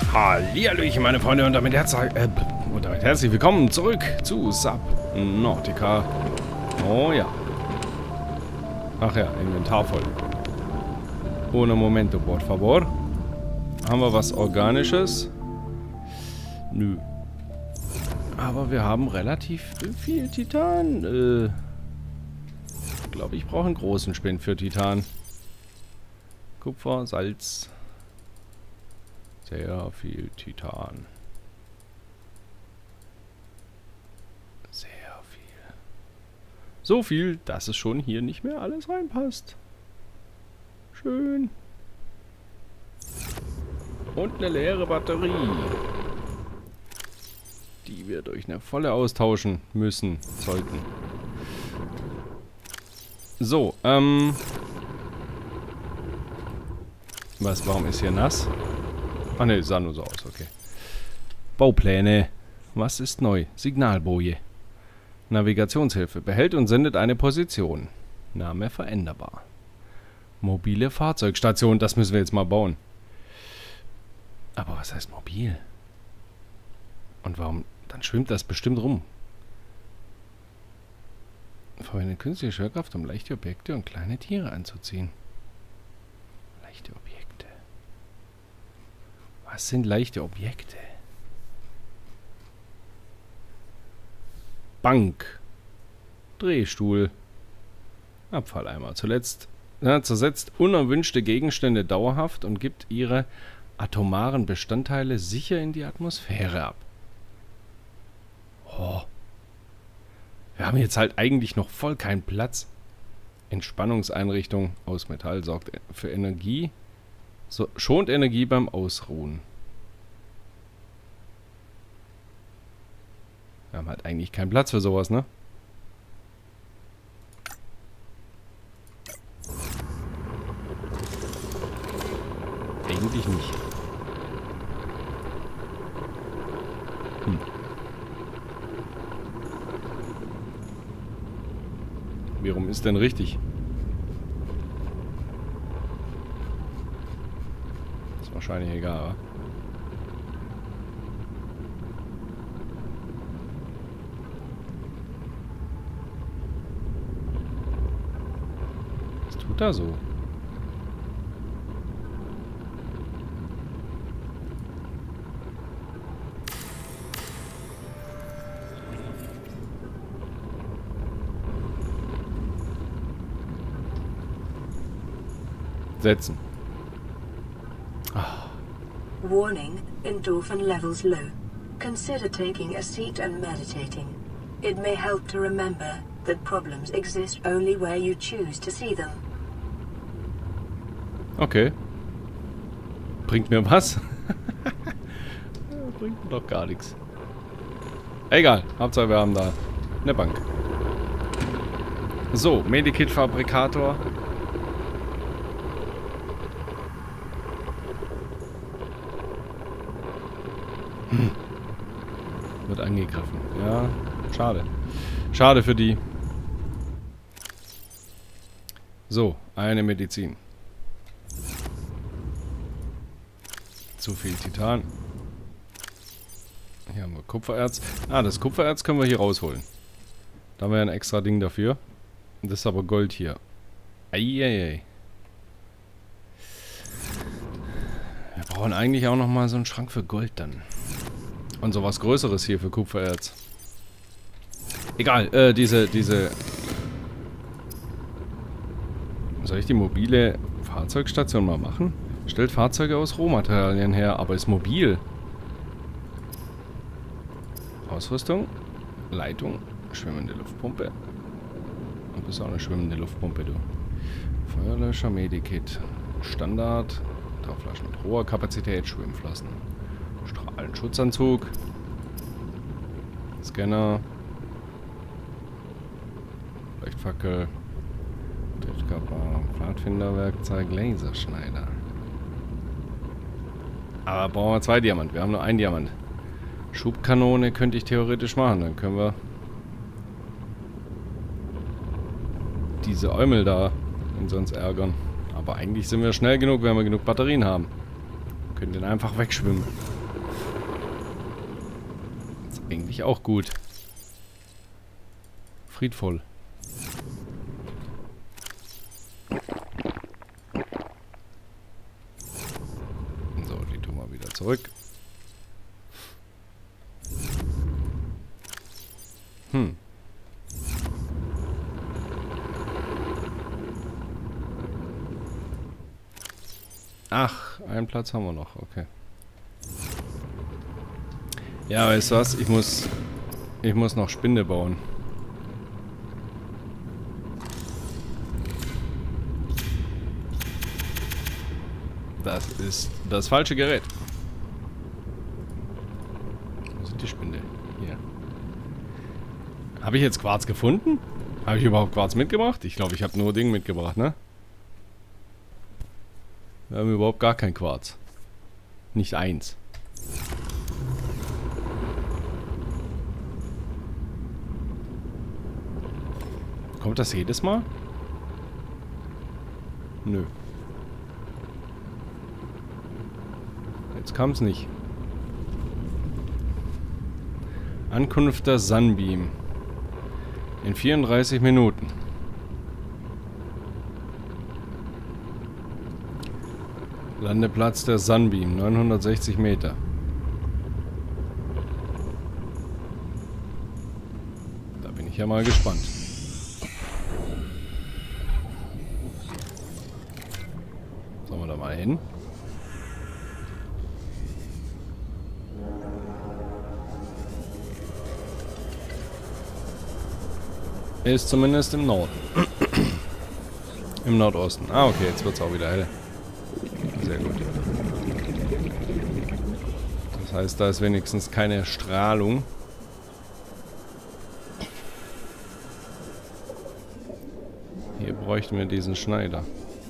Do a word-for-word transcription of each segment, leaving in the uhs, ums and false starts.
Hallihallöchen, meine Freunde, und damit, herz äh, und damit herzlich willkommen zurück zu Subnautica. Oh ja. Ach ja, Inventar voll. Ohne Momento, por favor. Haben wir was Organisches? Nö. Aber wir haben relativ viel Titan. Äh, ich glaube, ich brauche einen großen Spind für Titan. Kupfer, Salz. Sehr viel Titan. Sehr viel. So viel, dass es schon hier nicht mehr alles reinpasst. Schön. Und eine leere Batterie. Die wir durch eine volle austauschen müssen, sollten. So, ähm... Was, warum ist hier nass? Ah ne, sah nur so aus, okay. Baupläne. Was ist neu? Signalboje. Navigationshilfe. Behält und sendet eine Position. Name veränderbar. Mobile Fahrzeugstation. Das müssen wir jetzt mal bauen. Aber was heißt mobil? Und warum? Dann schwimmt das bestimmt rum. Verwende künstliche Schwerkraft, um leichte Objekte und kleine Tiere anzuziehen. Leichte Objekte. Was sind leichte Objekte? Bank. Drehstuhl. Abfalleimer. Zuletzt ja, zersetzt unerwünschte Gegenstände dauerhaft und gibt ihre atomaren Bestandteile sicher in die Atmosphäre ab. Oh. Wir haben jetzt halt eigentlich noch voll keinen Platz. Entspannungseinrichtung aus Metall sorgt für Energie. So, schont Energie beim Ausruhen. Wir haben halt eigentlich keinen Platz für sowas, ne? Eigentlich nicht. Hm. Wie rum ist denn richtig? Ist wahrscheinlich egal, oder? Was tut er so? Setzen. Ah. Warning, endorphin levels low. Consider taking a seat and meditating. It may help to remember that problems exist only where you choose to see them. Okay. Bringt mir was? Bringt mir doch gar nichts. Egal, Hauptsache wir haben da eine Bank. So, Medikit-Fabrikator. Hm. Wird angegriffen. Ja, schade. Schade für die. So, eine Medizin. Zu viel Titan. Hier haben wir Kupfererz. Ah, das Kupfererz können wir hier rausholen. Da haben wir ein extra Ding dafür. Das ist aber Gold hier. Eieiei. Wir brauchen eigentlich auch nochmal so einen Schrank für Gold dann. Und sowas Größeres hier für Kupfererz. Egal, äh, diese, diese... Soll ich die mobile Fahrzeugstation mal machen? Stellt Fahrzeuge aus Rohmaterialien her, aber ist mobil. Ausrüstung, Leitung, schwimmende Luftpumpe. Du bist auch eine schwimmende Luftpumpe, du. Feuerlöscher, Medikit, Standard, Tauchflaschen mit hoher Kapazität, Schwimmflossen. Strahlenschutzanzug. Scanner. Leuchtfackel. Drehkörper. Pfadfinderwerkzeug. Laserschneider. Aber brauchen wir zwei Diamant. Wir haben nur einen Diamant. Schubkanone könnte ich theoretisch machen. Dann können wir diese Eumel da und sonst ärgern. Aber eigentlich sind wir schnell genug, wenn wir genug Batterien haben. Wir können den einfach wegschwimmen. Eigentlich auch gut. Friedvoll. So, die tun wir wieder zurück. Hm. Ach, einen Platz haben wir noch, okay. Ja, weißt du was? Ich muss... Ich muss noch Spinde bauen. Das ist das falsche Gerät. Wo sind die Spinde? Hier. Habe ich jetzt Quarz gefunden? Habe ich überhaupt Quarz mitgebracht? Ich glaube, ich habe nur Ding mitgebracht, ne? Wir haben überhaupt gar kein Quarz. Nicht eins. Kommt das jedes Mal? Nö. Jetzt kam es nicht. Ankunft der Sunbeam. In vierunddreißig Minuten. Landeplatz der Sunbeam, neunhundertsechzig Meter. Da bin ich ja mal gespannt. Sollen wir da mal hin? Ist zumindest im Norden. Im Nordosten. Ah, okay, jetzt wird es auch wieder hell. Sehr gut. Das heißt, da ist wenigstens keine Strahlung. Hier bräuchten wir diesen Schneider.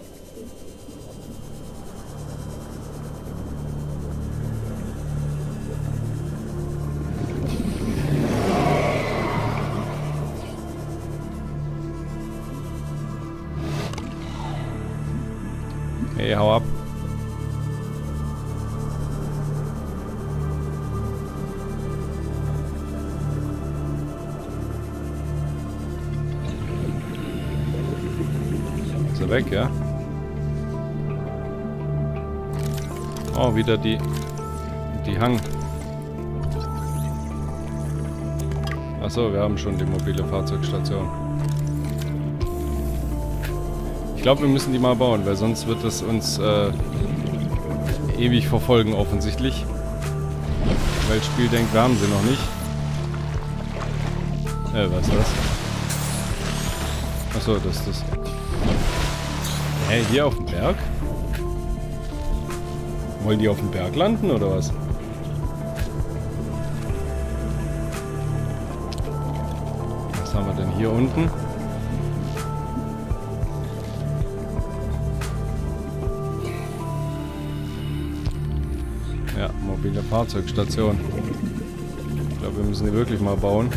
Hey, hau ab. Ist er weg, ja? Oh, wieder die... die Hang. Achso, wir haben schon die mobile Fahrzeugstation. Ich glaube, wir müssen die mal bauen, weil sonst wird es uns äh, ewig verfolgen, offensichtlich. Weil das Spiel denkt, wir haben sie noch nicht. Äh, was ist das? Achso, das ist das. Hä, hier auf dem Berg? Wollen die auf dem Berg landen, oder was? Was haben wir denn hier unten? Ja, mobile Fahrzeugstation. Ich glaube, wir müssen die wirklich mal bauen.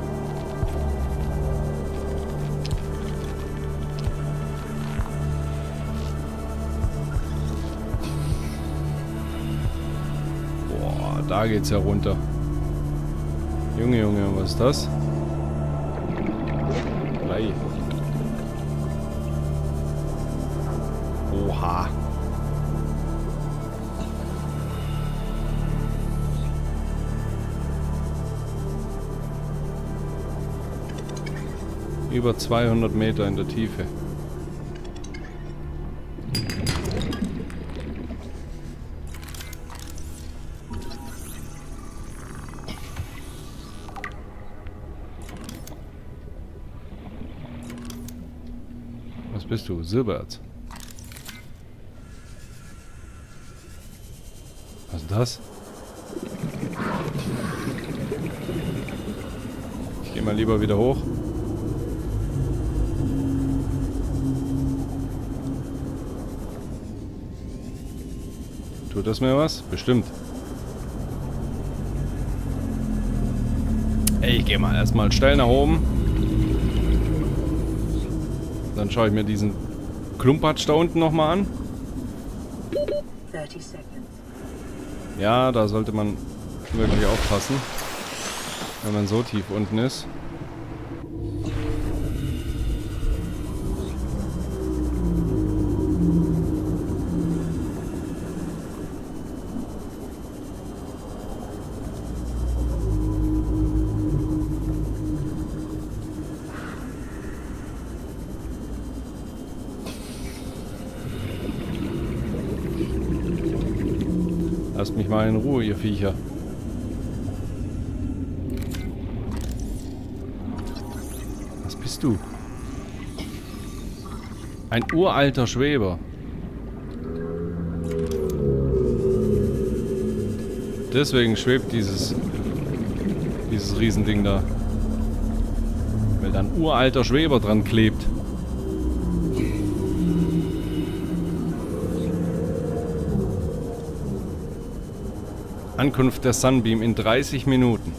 Boah, da geht's ja runter. Junge, Junge, was ist das? Blei. Oha. Über zweihundert Meter in der Tiefe. Was bist du? Silbererz. Was ist das? Ich gehe mal lieber wieder hoch. Tut das mir was? Bestimmt. Ey, ich gehe mal erstmal steil nach oben. Dann schaue ich mir diesen Klumpatsch da unten nochmal an. Ja, da sollte man wirklich aufpassen. Wenn man so tief unten ist. Lasst mich mal in Ruhe, ihr Viecher. Was bist du? Ein uralter Schweber. Deswegen schwebt dieses dieses Riesending da. Weil da ein uralter Schweber dran klebt. Ankunft der Sunbeam in dreißig Minuten.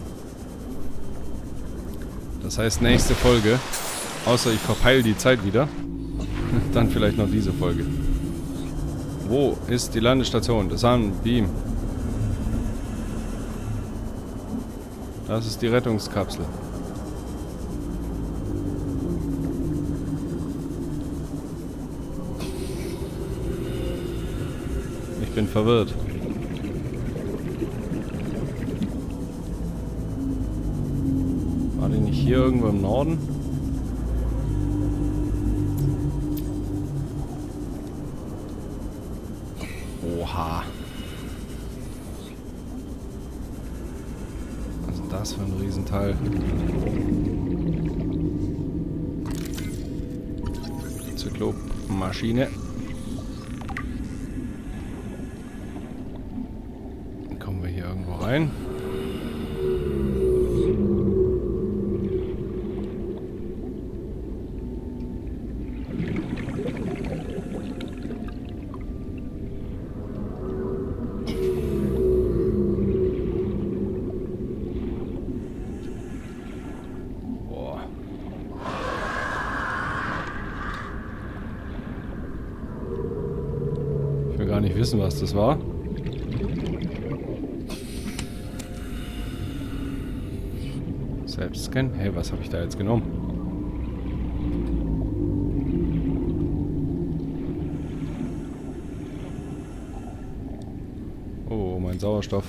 Das heißt nächste Folge. Außer ich verpeile die Zeit wieder. Dann vielleicht noch diese Folge. Wo ist die Landestation? Der Sunbeam. Das ist die Rettungskapsel. Ich bin verwirrt. War die nicht hier irgendwo im Norden? Oha. Was ist das für ein Riesenteil? Zyklopmaschine. Dann kommen wir hier irgendwo rein. Gar nicht wissen, was das war. Selbst scannen. Hey, was habe ich da jetzt genommen? Oh, mein Sauerstoff.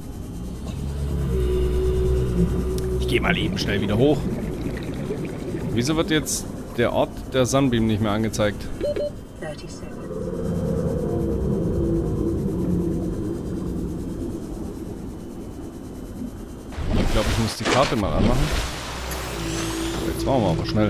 Ich gehe mal eben schnell wieder hoch. Wieso wird jetzt der Ort der Sunbeam nicht mehr angezeigt? Ich glaube, ich muss die Karte mal anmachen. Jetzt machen wir aber schnell.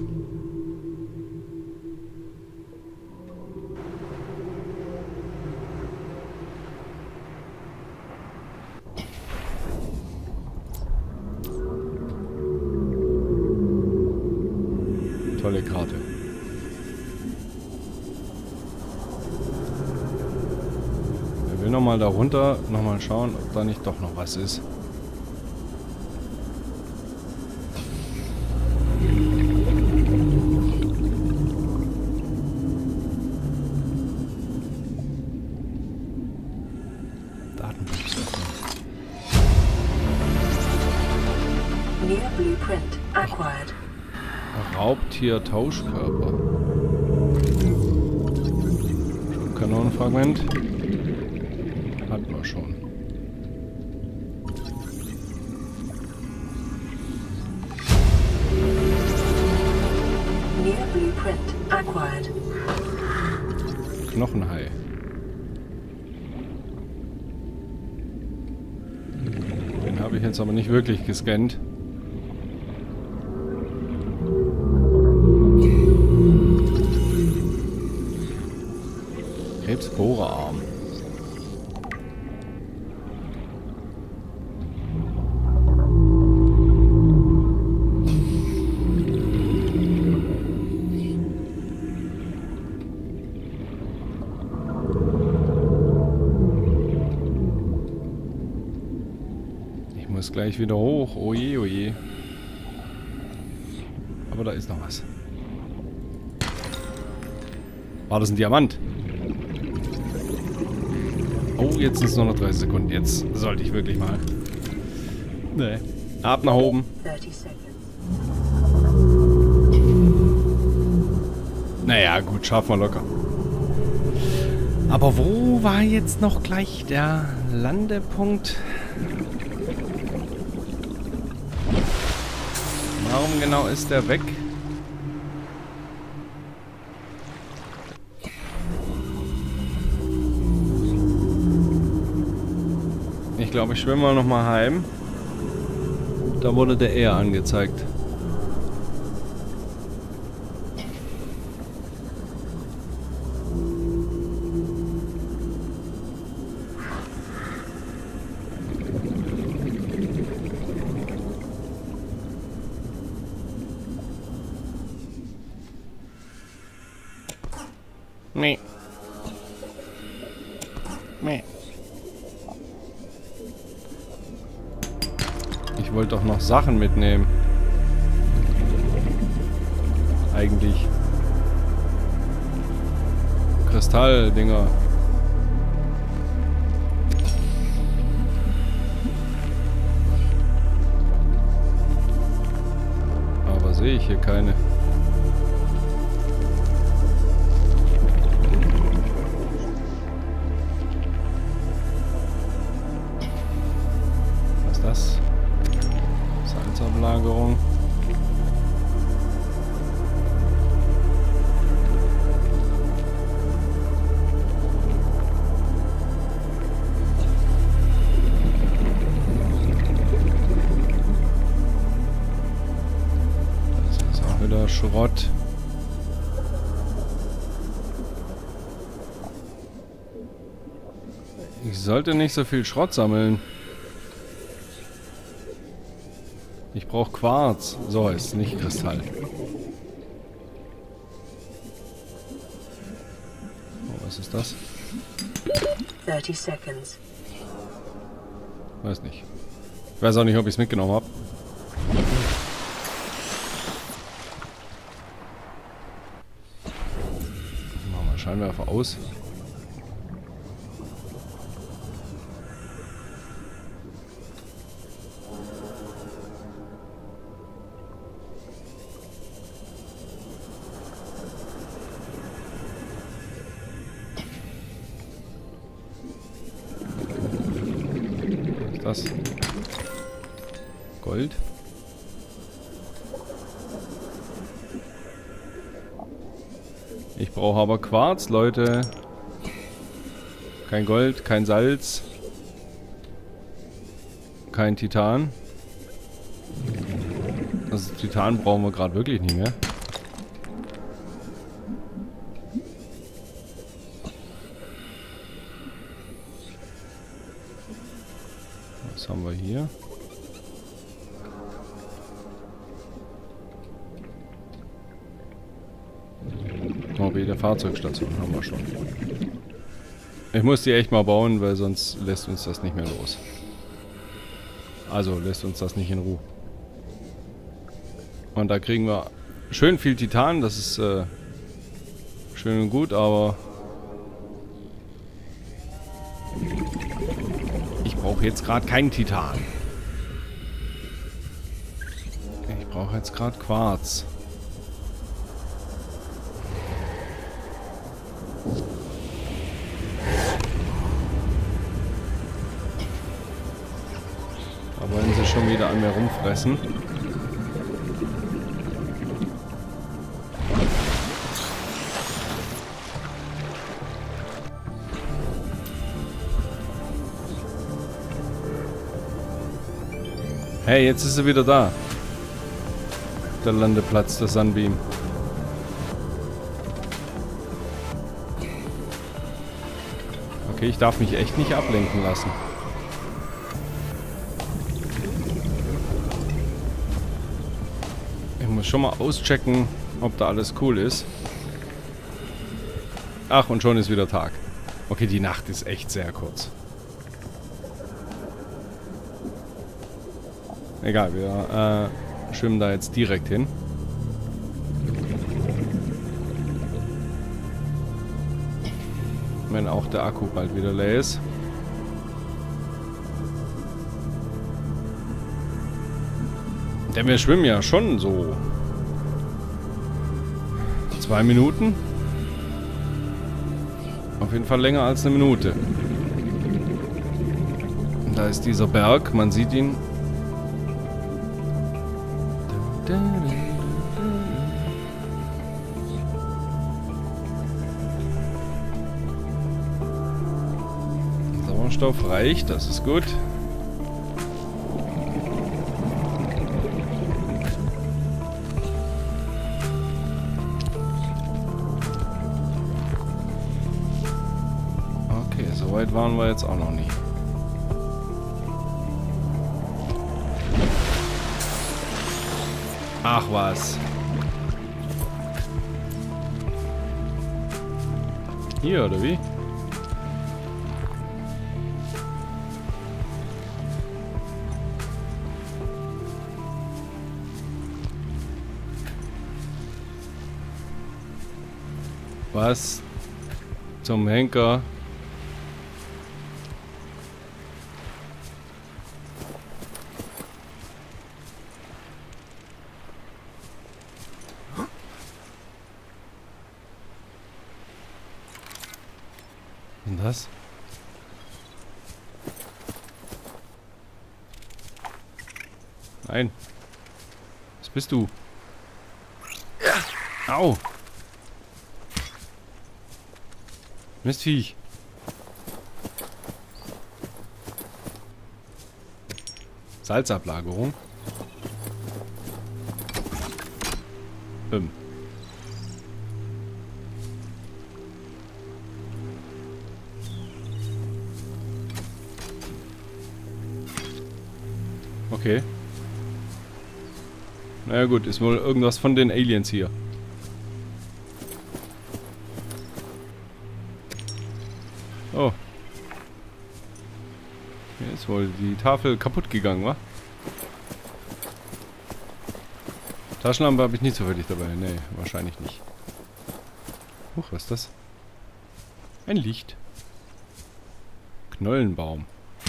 Tolle Karte. Ich will nochmal da runter, nochmal schauen, ob da nicht doch noch was ist. Raubtier-Tauschkörper. Kanonenfragment. Hatten wir schon. Knochenhai. Den habe ich jetzt aber nicht wirklich gescannt. Krebsbohrerarm. Ich muss gleich wieder hoch. Oje, oje. Aber da ist noch was. War das ein Diamant? Oh, jetzt sind es nur noch dreißig Sekunden. Jetzt sollte ich wirklich mal. Nee. Ab nach oben. thirty seconds. Naja, gut, schaffen wir locker. Aber wo war jetzt noch gleich der Landepunkt? Warum genau ist der weg? Ich glaube, ich schwimme mal noch mal heim. Da wurde der eher angezeigt. Nee. Nee. Ich wollte doch noch Sachen mitnehmen. Eigentlich. Kristalldinger. Aber sehe ich hier keine. Was ist das? Salzablagerung. Das ist auch wieder Schrott. Ich sollte nicht so viel Schrott sammeln. Ich brauche Quarz. So ist nicht Kristall. Oh, was ist das? thirty seconds. Weiß nicht. Ich weiß auch nicht, ob ich es mitgenommen habe. Machen wir Scheinwerfer aus. Was? Gold? Ich brauche aber Quarz, Leute. Kein Gold, kein Salz. Kein Titan. Also Titan brauchen wir gerade wirklich nicht mehr. Was haben wir hier? Mobile Fahrzeugstation haben wir schon. Ich muss die echt mal bauen, weil sonst lässt uns das nicht mehr los. Also lässt uns das nicht in Ruhe. Und da kriegen wir schön viel Titan, das ist äh, schön und gut, aber ich brauche jetzt gerade keinen Titan. Ich brauche jetzt gerade Quarz. Da wollen sie schon wieder an mir rumfressen. Hey, jetzt ist sie wieder da. Der Landeplatz, der Sunbeam. Okay, ich darf mich echt nicht ablenken lassen. Ich muss schon mal auschecken, ob da alles cool ist. Ach, und schon ist wieder Tag. Okay, die Nacht ist echt sehr kurz. Egal, wir äh, schwimmen da jetzt direkt hin. Wenn auch der Akku bald wieder leer ist. Denn wir schwimmen ja schon so zwei Minuten. Auf jeden Fall länger als eine Minute. Und da ist dieser Berg, man sieht ihn. Sauerstoff reicht, das ist gut. Okay, so weit waren wir jetzt auch noch nie. Ach was. Hier, oder wie? Was zum Henker? Und das? Nein. Was bist du? Au! Mistviech. Salzablagerung. Ähm. Okay. Naja gut, ist wohl irgendwas von den Aliens hier. Oh. Hier ist wohl die Tafel kaputt gegangen, wa? Taschenlampe habe ich nicht zufällig dabei. Nee, wahrscheinlich nicht. Huch, was ist das? Ein Licht. Knollenbaum.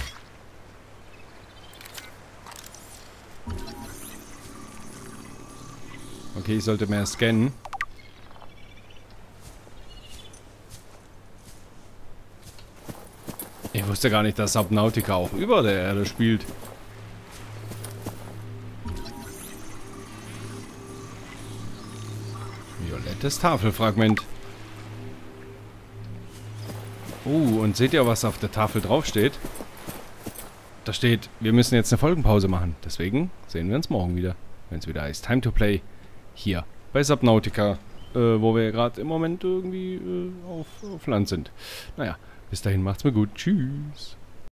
Okay, ich sollte mehr scannen. Ich wusste gar nicht, dass Subnautica auch über der Erde spielt. Violettes Tafelfragment. Oh, und seht ihr, was auf der Tafel draufsteht? Da steht, wir müssen jetzt eine Folgenpause machen. Deswegen sehen wir uns morgen wieder, wenn es wieder heißt Time to Play. Hier bei Subnautica, äh, wo wir gerade im Moment irgendwie äh, auf, auf Land sind. Naja, bis dahin macht's mir gut. Tschüss.